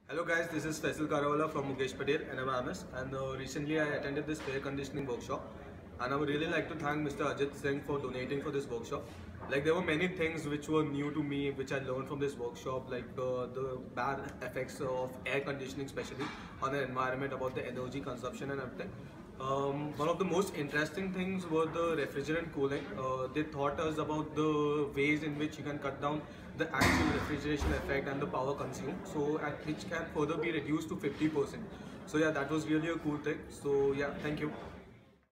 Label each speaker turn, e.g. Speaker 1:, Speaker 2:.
Speaker 1: Hello guys, this is Faisal Karawalla from Mukesh Patel and I'm Amis, and recently I attended this air conditioning workshop, and I would really like to thank Mr. Ajit Singh for donating for this workshop. Like, there were many things which were new to me which I learned from this workshop, like the bad effects of air conditioning, especially on the environment, about the energy consumption and everything. One of the most interesting things were the refrigerant cooling. They taught us about the ways in which you can cut down the actual refrigeration effect and the power consumed, so and which can further be reduced to 50%. So yeah, that was really a cool thing. So yeah, thank you.